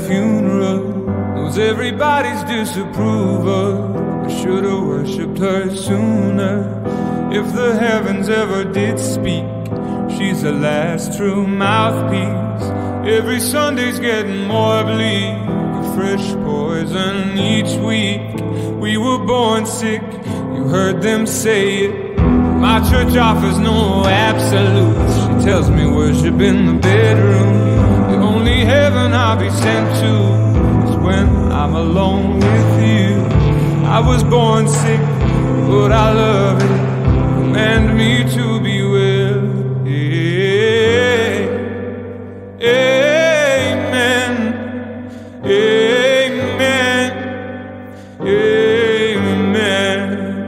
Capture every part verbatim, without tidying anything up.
funeral knows everybody's disapproval. I should've worshipped her sooner. If the heavens ever did speak, she's the last true mouthpiece. Every Sunday's getting more bleak, a fresh poison each week. We were born sick, you heard them say it. My church offers no absolutes. She tells me worship in the bedroom. The only heaven I'll be sent to is when I'm alone with you. I was born sick, but I love it. Command me to be well. Amen. Amen. Amen.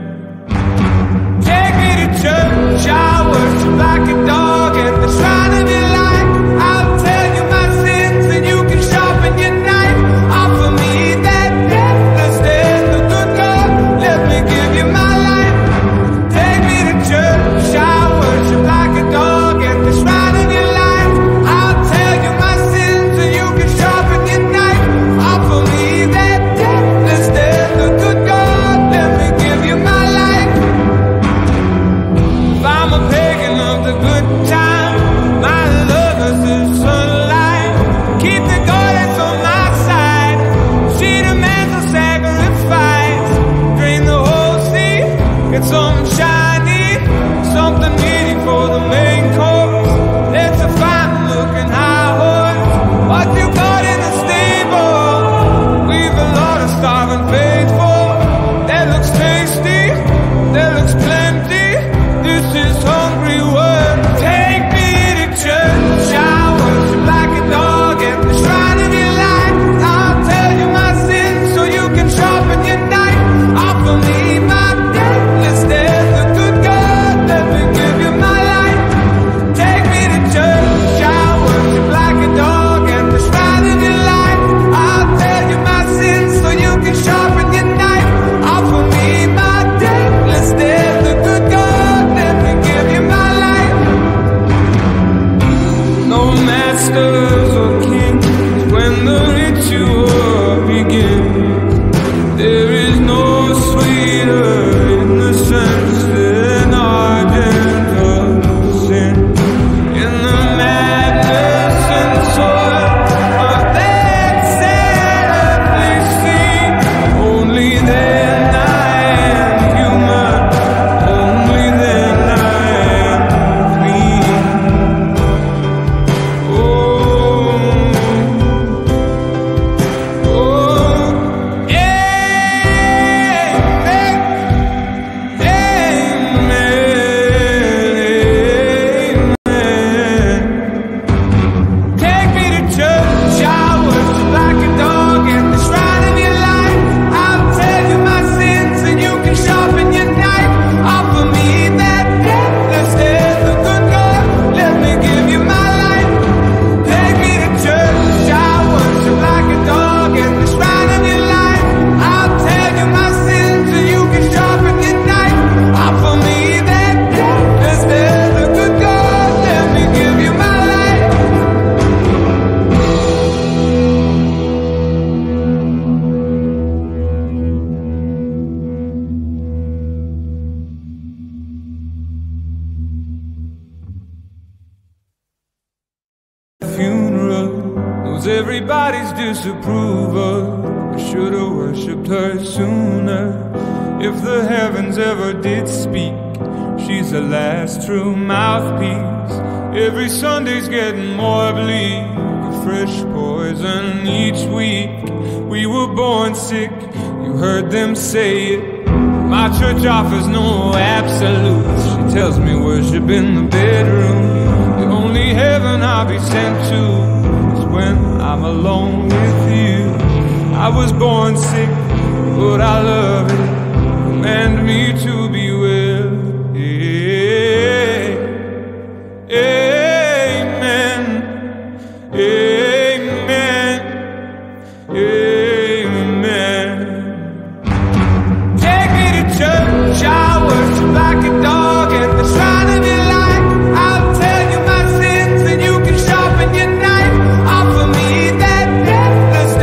Take me to church, I worship like a dog at the shrine of your life. I'll tell you my sins and you can sharpen your knife. Offer me that deathless death, the good God, let me give you my life. Take me to church, I worship like a dog at the shrine of your life. I'll tell you my sins and you can sharpen your knife. Offer me that deathless death, the good God, let me give you my life. If I'm a pagan of the good time, my love is the sunlight. Keep the goddess on my side. She demands a sacrifice. Drain the whole sea, get something shiny, something meaty for the main course. Let's a fine looking high horse. What you got in the stable? We've a lot of starving faithful. That looks tasty, that looks plenty. This is hungry work. Take me to church, I worship like a dog at the shrine of your life. I'll tell you my sins so you can sharpen your knife. Offer me my deathless death, the good God, let me give you my life. Take me to church, I worship like a dog at the shrine of your life. I'll tell you my sins so you can sharpen your knife. Offer me my deathless death, the good God, let me give you my life. No masters or kings when the ritual begins. There is no sweeter innocence than our gentle sin. In the madness and soil of that sadly scene, only then I am human, only then I am clean. Oh, oh, amen, amen, amen. Take me to church, I worship like a dog at the shrine of your life. I'll tell you my sins and you can sharpen your knife. Offer me that deathless death, the good God, let me give you my life. Take me to church, I worship like a dog at the shrine of your life. I'll tell you my sins and you can sharpen your knife. Offer me that deathless death, the good God, let me give you my life. Funeral knows everybody's disapproval. I should've worshipped her sooner. If the heavens ever did speak, she's the last true mouthpiece. Every Sunday's getting more bleak, a fresh poison each week. We were born sick, you heard them say it. My church offers no absolutes. She tells me worship in the bedroom. The only heaven I'll be sent to is when I'm alone with you. I was born sick, but I love it. Command me to be well. Amen. Amen. Amen. Take me to church, I worship like a dog at the shrine of your life. I'll tell you my sins and you can sharpen your knife. Offer me that deathless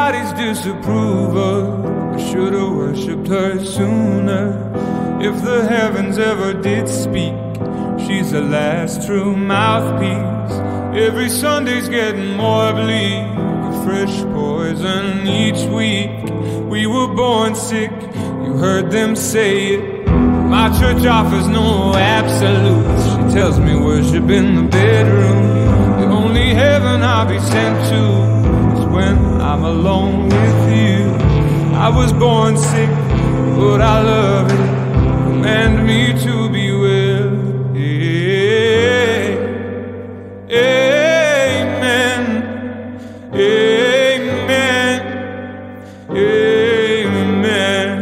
everybody's disapproval. I should've worshipped her sooner. If the heavens ever did speak, she's the last true mouthpiece. Every Sunday's getting more bleak, a fresh poison each week. We were born sick, you heard them say it. My church offers no absolutes. She tells me worship in the bedroom. The only heaven I'll be sent to is when I'm alone with you. I was born sick, but I love it. Command me to be well. Yeah. Amen. Amen. Amen.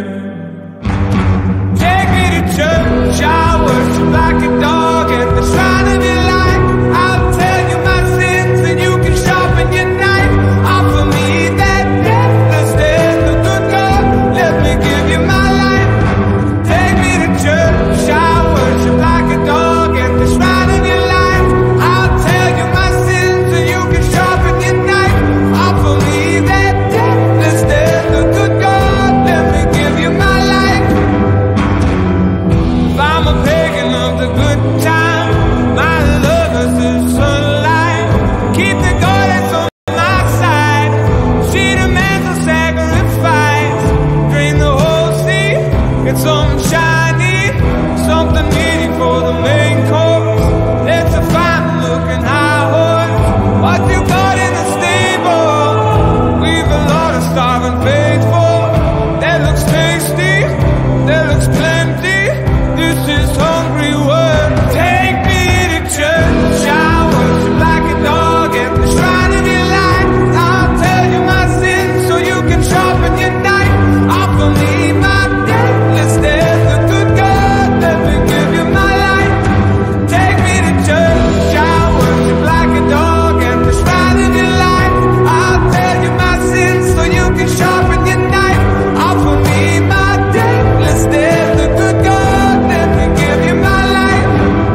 Take me to church, I worship like a dog at the shrine of your light. I'll tell you my sins and you can sharpen your knife. Offer me that deathless death, the good God, let me give you my life. Take me to church, I worship like a dog at the shrine of your life. I'll tell you my sins and you can sharpen your knife. Offer me that deathless death, the good God, let me give you my life. If I'm a pagan of the good time, my love is the sunlight. Keep the goddess on my side. She demands a sacrifice. Drain the whole sea, get something shiny, something meaty for the main course. Let's a fine looking high horse. What you got in the stable? We've a lot of starving faithful. That looks tasty, that looks plenty. This is hungry work. Take me to church, I worship like a dog at the shrine of your light. I'll tell you my sins so you can sharpen your knife. Offer me my deathless death, the good God, let me give you my life. Take me to church, I worship like a dog at the shrine of your light. I'll tell you my sins so you can sharpen your knife. Offer me my deathless death, the good God, let me give you my life.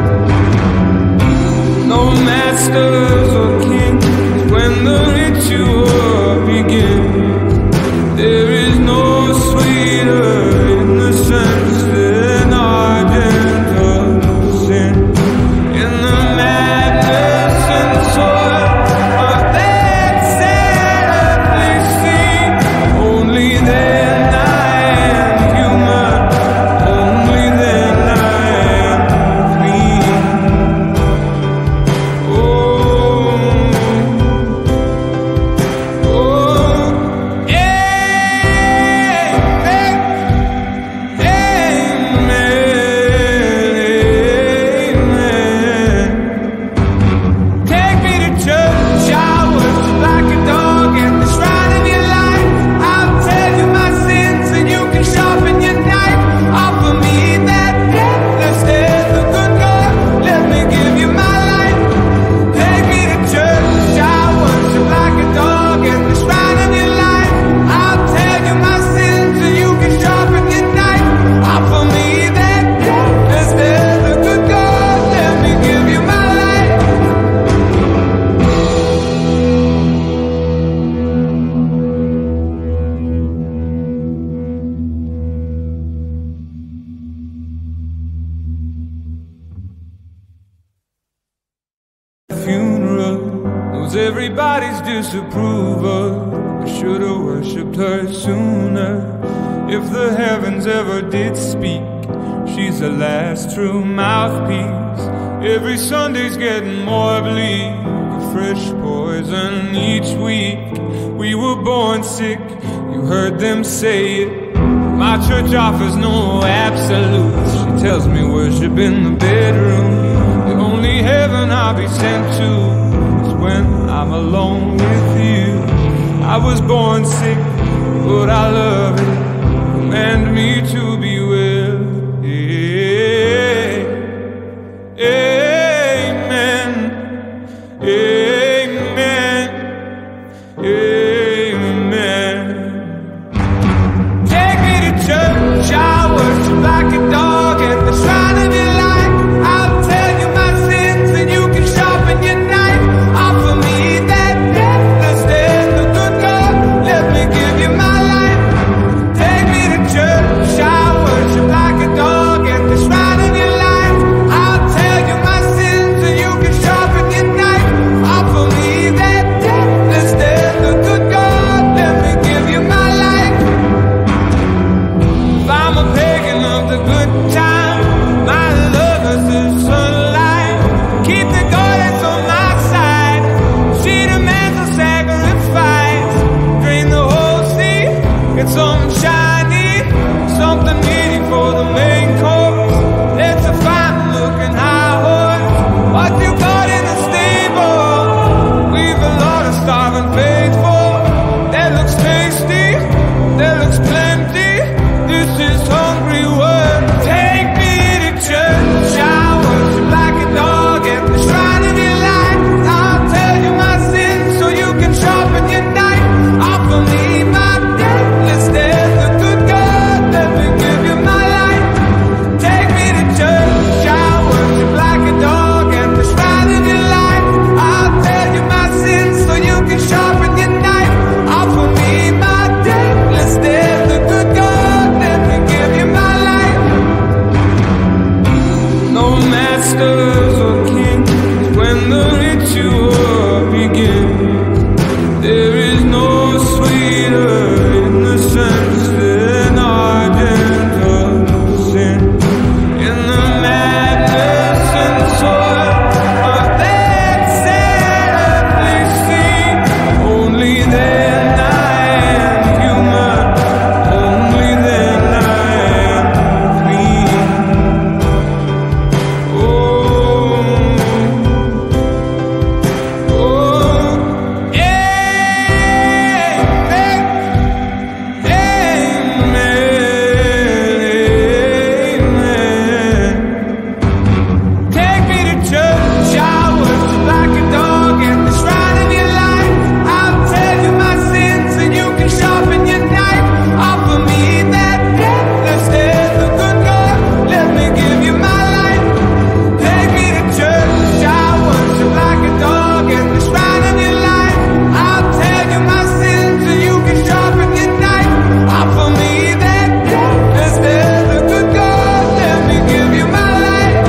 No masters or kings when the ritual begins. There is no sweeter innocence than our gentle sin. In the madness and soil of that sadly scene, only then I am human, only then I am clean. Oh, oh, amen, amen, amen. Take me to church, I worship like a dog at the shrine of your life. I'll tell you my sins and you can sharpen your knife. Offer me that deathless death, the good God, let me give you my life. Take me to church, I worship like a dog at the shrine of your life. I'll tell you my sins and you can sharpen your knife. Offer me that deathless death, the good God, let me give you my life. Funeral knows everybody's disapproval. I should've worshipped her sooner. If the heavens ever did speak, she's the last true mouthpiece. Every Sunday's getting more bleak, a fresh poison each week. We were born sick, you heard them say it. My church offers no absolutes. She tells me worship in the bedroom. The only heaven I'll be sent to is when I'm alone with you. I was born sick, but I love it. Command me to be well. Yeah. Amen. Amen. Amen. Take me to church, I worship like a dog at the shrine of your light. I'll tell you my sins and you can sharpen your knife. Offer me that deathless death, the good God, let me the good time. My lover's the sunlight. Keep the goddess on my side. She demands a sacrifice. Drain the whole sea. Get something shiny, something needy for the main course. Let's a fine looking high horse. What you got in the stable? We've a lot of starving faithful. That looks tasty, that looks plenty. This is hungry work. Take me to church. I worship like a dog at the shrine of your light. I'll tell you my sins so you can sharpen your knife. Offer me my debt. Let's death the good God. Let me give you my life. Take me to church. I worship like a dog at the shrine of your light. I'll tell you my sins so you can sharpen your knife. Offer me my debt. Let's death the good God. Let me give you my life. No masters or kings when the ritual begins. There is no sweeter innocence than our gentle sin. In the madness and soil of that sadly scene, only then I am human, only then I am clean. Oh, oh, amen, amen, amen. Take me to church. I worship like a dog at the shrine of your life. I'll tell you my sins and you can sharpen your knife. Offer me that debt. Let's death the good God. Let me give you my life. Take me to church. I worship like a dog at the shrine of your life. I'll tell you my sins and you can sharpen your knife. Offer me that debt. Let's death the good God. Let me give you my life.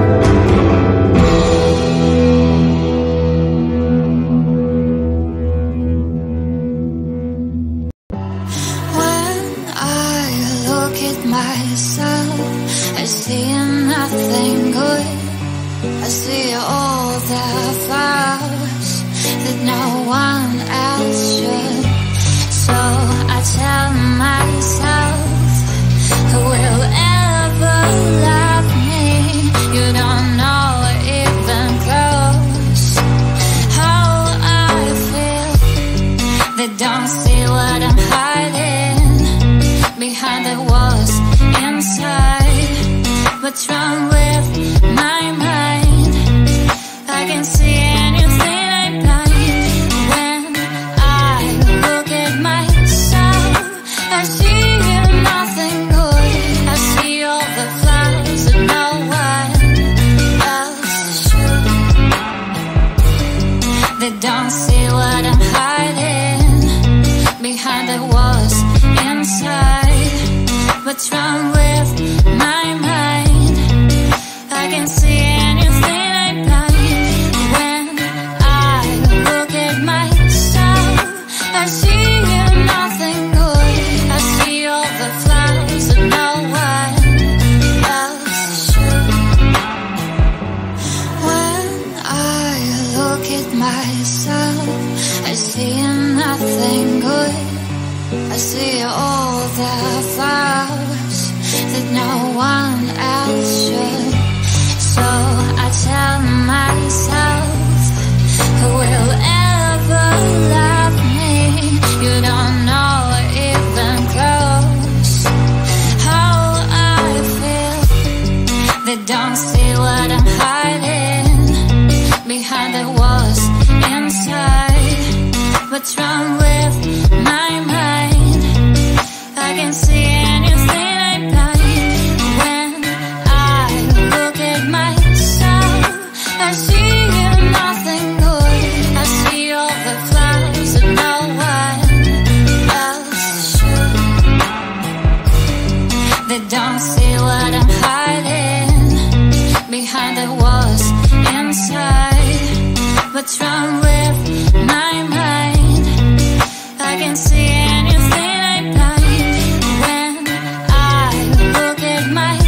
When I look at myself, I see nothing good. I see all the flaws that no one else should. So I tell myself, who will ever love me? You don't know even close how I feel. They don't see what I'm hiding behind the walls inside. What's wrong with my mind? I can see anything I blind. When I look at myself, I see nothing good. I see all the flaws that no one else should. They don't see what I'm hiding behind the walls inside. What's wrong with my mind? I can see anything I blind. When I look at myself, I see nothing good. I see all the flaws that no one else should. When I look at myself, I see nothing good. I see all the flaws that no one else should. So I tell myself, who will ever love me? You don't know even close how I feel. They don't see what I'm hiding behind the walls inside. What's wrong with my mind? I can see anything I blind. When I look at myself, I see nothing good. I see all the flaws that no one else should. They don't see what I'm hiding behind the walls inside. What's wrong with my mind? I can see anything I blind. When I look at my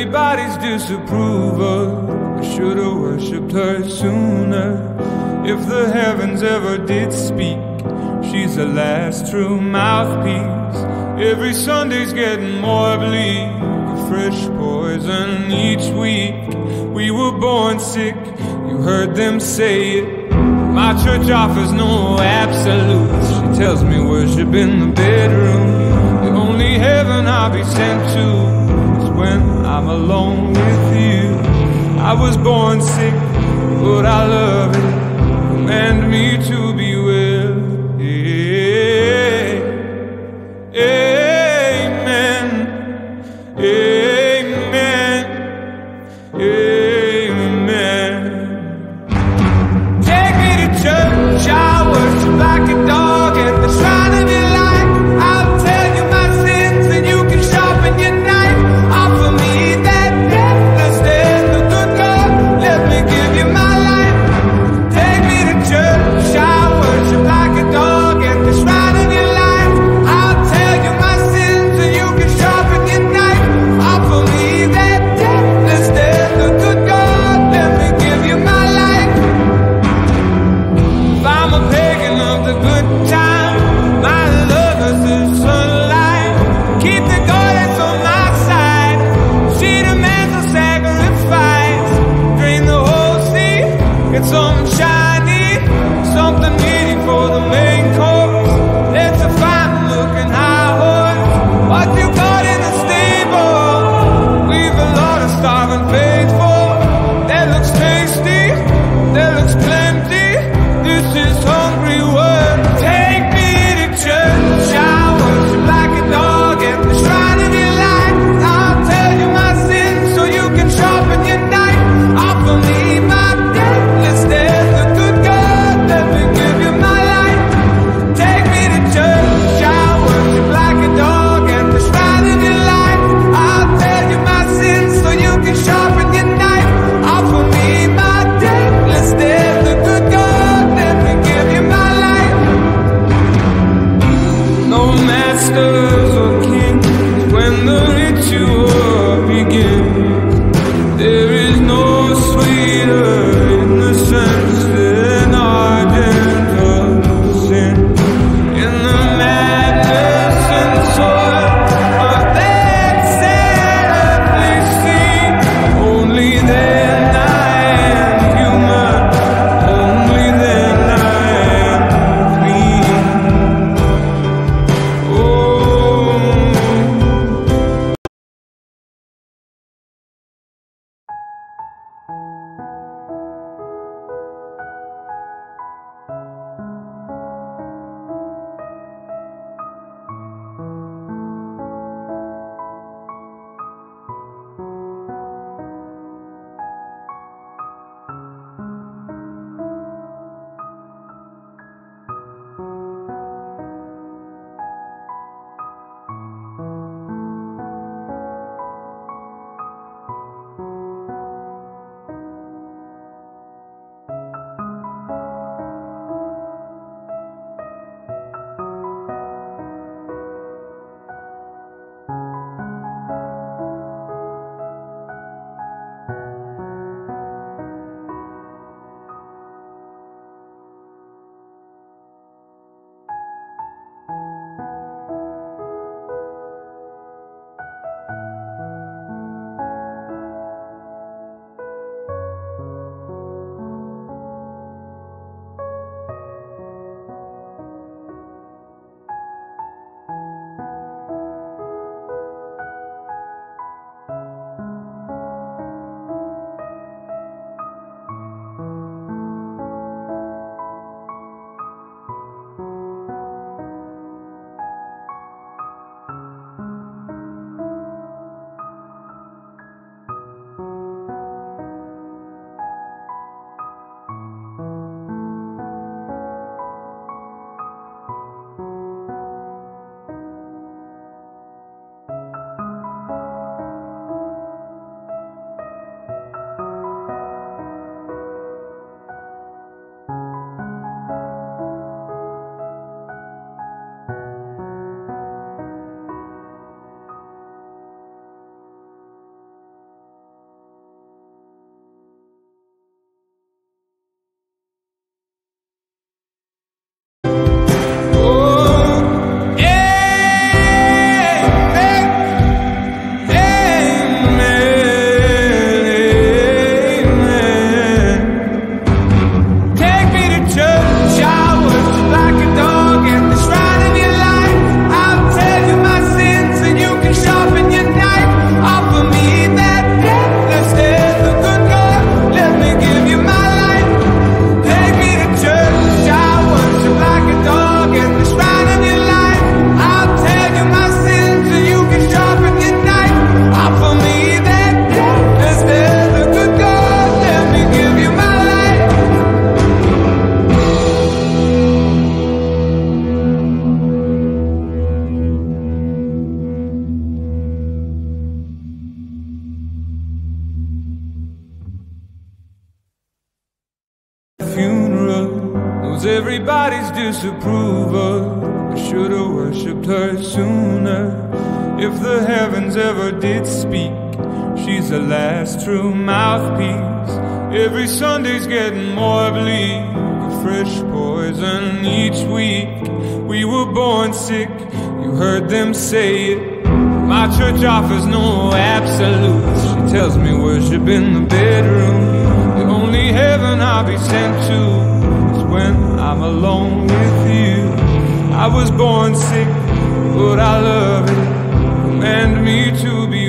everybody's disapproval. I should've worshipped her sooner. If the heavens ever did speak, she's the last true mouthpiece. Every Sunday's getting more bleak, a fresh poison each week. We were born sick, you heard them say it. My church offers no absolutes. She tells me worship in the bedroom. The only heaven I'll be sent to is when I'm alone with you. I was born sick, but I love it. Command me to be well. Amen. Amen. Amen. Take me to church, I worship like a dog at the shrine of your life. I'll tell you my sins and you can sharpen your knife. Offer me that deathless death, the good God, let me give you my life. Take me to church, I worship like a dog at the shrine of your life. I'll tell you my sins and you can sharpen your knife. Offer me that deathless death, the good God, let me give you my life. If I'm a pagan of the good time, my lover's the sunlight. Keep the goddess on my side. She demands a sacrifice. Drain the whole sea, get something shiny, something meaty for the main course. Let's a fine looking high horse. What you got in the stable? We've a lot of starving faithful. That looks tasty, that looks plenty. This is hungry work. Take me to church, I worship like a dog at the shrine of your life. I'll tell you my sins so you can sharpen your knife. Offer me my deathless death, the good God, let me give you my life. Take me to church, I worship like a dog at the shrine of your life. I'll tell you my sins so you can sharpen your knife. Offer me my deathless death, the good God, let me give you my life. No masters or kings when the ritual begins. There is no sweeter innocence than our gentle sin. In the madness and soil of that sadly scene, only then I am human, only then I am clean. Oh. everybody's disapproval. I should've worshipped her sooner. If the heavens ever did speak, she's the last true mouthpiece. Every Sunday's getting more bleak, a fresh poison each week. We were born sick, you heard them say it. My church offers no absolutes. She tells me worship in the bedroom. The only heaven I'll be sent to is when I'm alone with you. I was born sick, but I love it. Command me to be